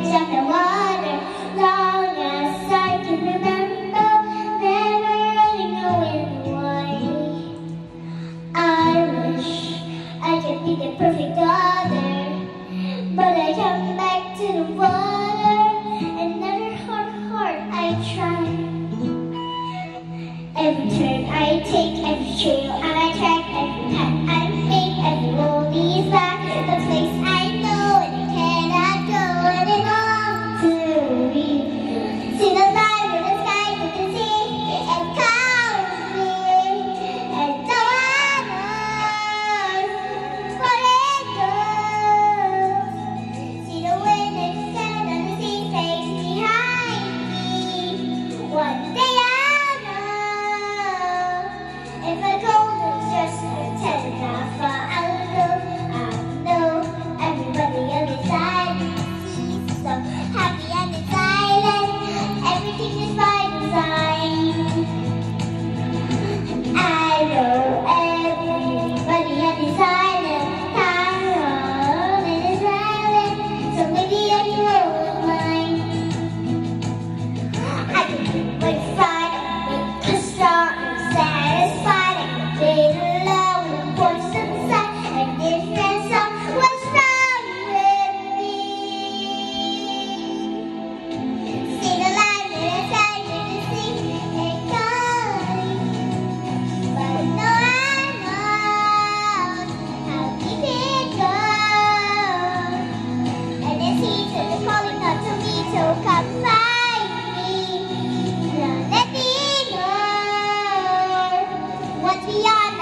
fish on the water. Long as I can remember, never really knowing why. I wish I could be the perfect daughter, but I come back to the water. Another heart I try. Every turn I take, every trail I track, every path I make, every road leads back to the place I know and I cannot go, and it all to me. See the line with the sky, with the sea, and calls me, and no one knows what it goes. See the wind and the sand and the sea fades behind me. One day if I go, it's just a telegraph. I know everybody on the side is so happy and it's silent. Everything is by design. I know everybody on the silent. Time and it's silent. So maybe I can roll mine. I can do what's right, make a strong and satisfied. So come find me, now let me know what's beyond